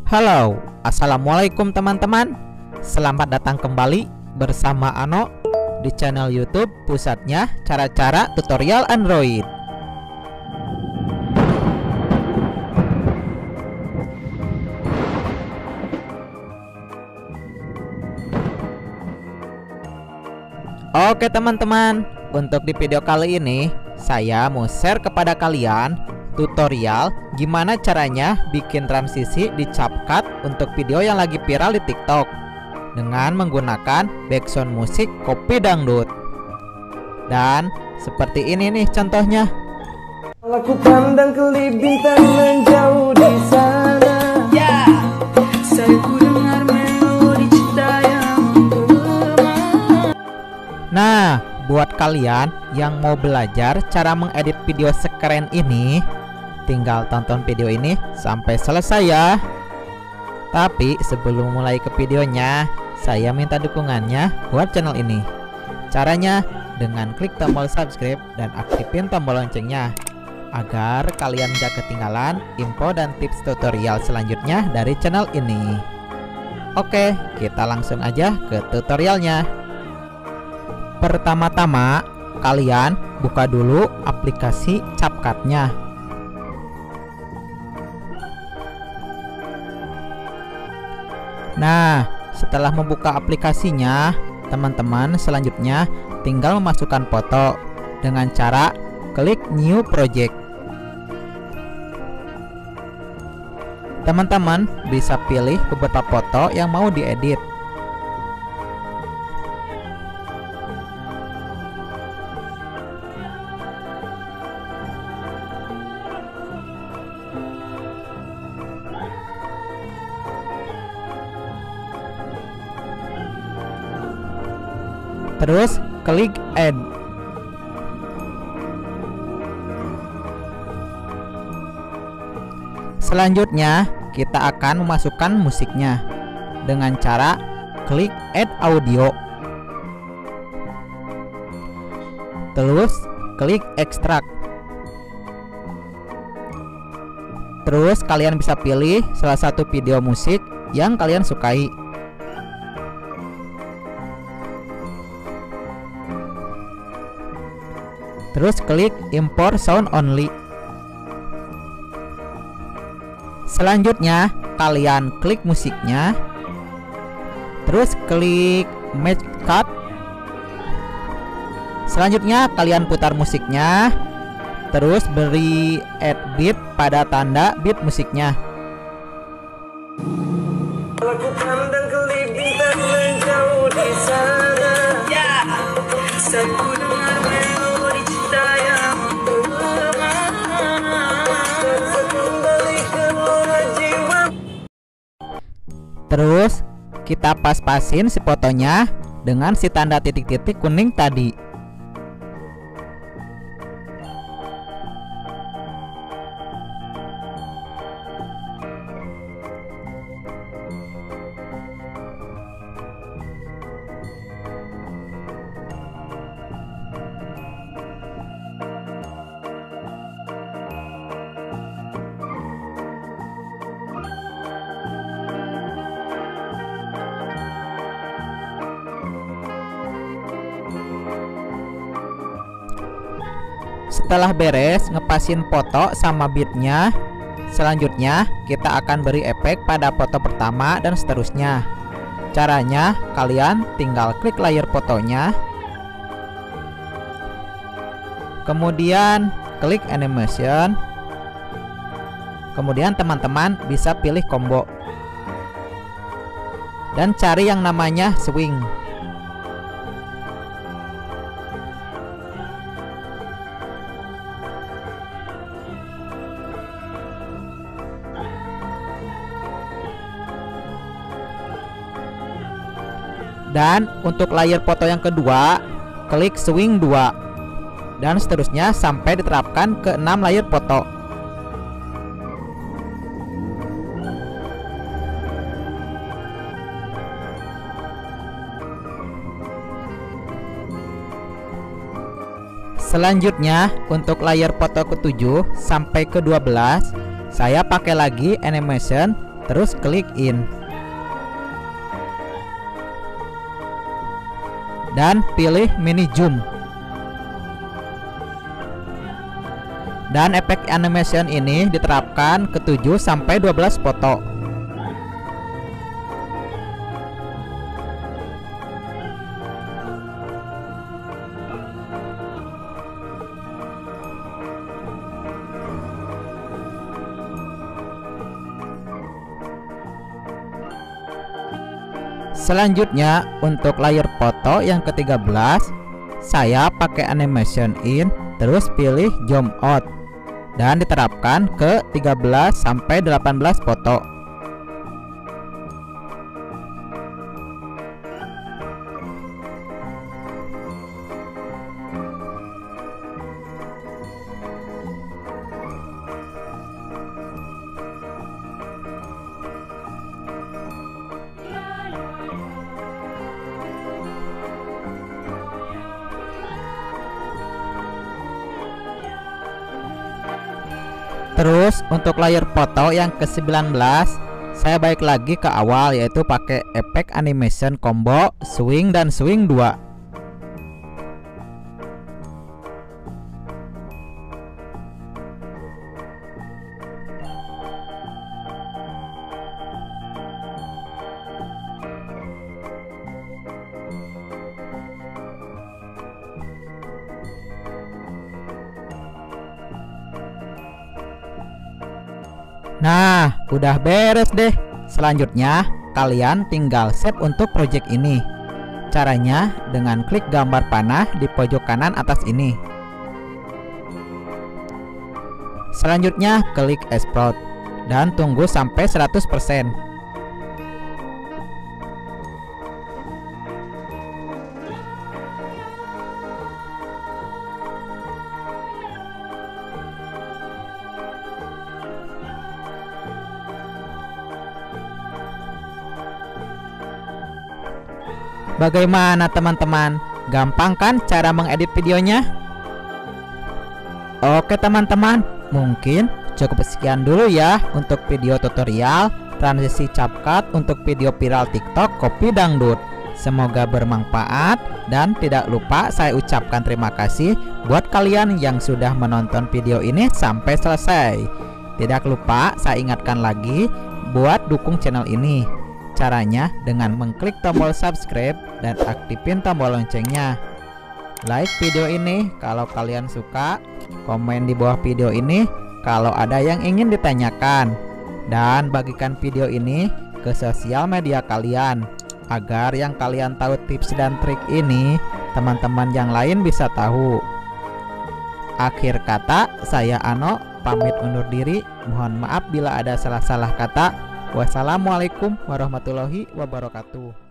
Halo, assalamualaikum teman-teman. Selamat datang kembali bersama Ano di channel YouTube pusatnya cara-cara tutorial Android. Oke teman-teman, untuk di video kali ini saya mau share kepada kalian tutorial gimana caranya bikin transisi di CapCut untuk video yang lagi viral di TikTok dengan menggunakan background musik kopi dangdut. Dan seperti ini nih contohnya. Aku pandang kelip bintang menjauh di sana. Saya ku dengar melodi cinta yang bergema. Nah, buat kalian yang mau belajar cara mengedit video sekeren ini, tinggal tonton video ini sampai selesai ya. Tapi sebelum mulai ke videonya, saya minta dukungannya buat channel ini. Caranya dengan klik tombol subscribe dan aktifin tombol loncengnya agar kalian gak ketinggalan info dan tips tutorial selanjutnya dari channel ini. Oke, kita langsung aja ke tutorialnya. Pertama-tama, kalian buka dulu aplikasi CapCut-nya. Nah, setelah membuka aplikasinya, teman-teman selanjutnya tinggal memasukkan foto dengan cara klik New Project. Teman-teman bisa pilih beberapa foto yang mau diedit. Terus klik Add. Selanjutnya kita akan memasukkan musiknya dengan cara klik Add Audio. Terus klik Extract. Terus kalian bisa pilih salah satu video musik yang kalian sukai. Terus klik Import Sound Only. Selanjutnya kalian klik musiknya. Terus klik Match Cut. Selanjutnya kalian putar musiknya. Terus beri add beat pada tanda beat musiknya. Aku pandang kelip bintang menjauh di sana. Saya ku dengar melodi cinta yang bergema. Kembalikan lora jiwa. Terus kita pas-pasin si fotonya dengan si tanda titik-titik kuning tadi. Setelah beres ngepasin foto sama beatnya, selanjutnya kita akan beri efek pada foto pertama dan seterusnya. Caranya kalian tinggal klik layer fotonya, kemudian klik animation, kemudian teman-teman bisa pilih combo dan cari yang namanya swing. Dan untuk layer foto yang kedua, klik swing 2 dan seterusnya sampai diterapkan ke 6 layer foto. Selanjutnya untuk layer foto ke-7 sampai ke-12, saya pakai lagi animation terus klik in. Dan pilih mini zoom. Dan efek animation ini diterapkan ke 7 sampai 12 foto. Selanjutnya untuk layer foto yang ke-13, saya pakai animation in, terus pilih zoom out dan diterapkan ke 13 sampai 18 foto. Terus untuk layer foto yang ke-19, saya balik lagi ke awal, yaitu pakai efek animation combo swing dan swing 2. Nah, udah beres deh. Selanjutnya, kalian tinggal save untuk project ini. Caranya dengan klik gambar panah di pojok kanan atas ini. Selanjutnya, klik export dan tunggu sampai 100%. Bagaimana teman-teman? Gampang kan cara mengedit videonya? Oke teman-teman, mungkin cukup sekian dulu ya untuk video tutorial transisi CapCut untuk video viral TikTok Kopi Dangdut. Semoga bermanfaat dan tidak lupa saya ucapkan terima kasih buat kalian yang sudah menonton video ini sampai selesai. Tidak lupa saya ingatkan lagi buat dukung channel ini. Caranya dengan mengklik tombol subscribe dan aktifin tombol loncengnya. Like video ini kalau kalian suka, komen di bawah video ini kalau ada yang ingin ditanyakan, dan bagikan video ini ke sosial media kalian agar yang kalian tahu tips dan trik ini teman-teman yang lain bisa tahu. Akhir kata, saya Ano pamit undur diri. Mohon maaf bila ada salah-salah kata. Wassalamualaikum warahmatullahi wabarakatuh.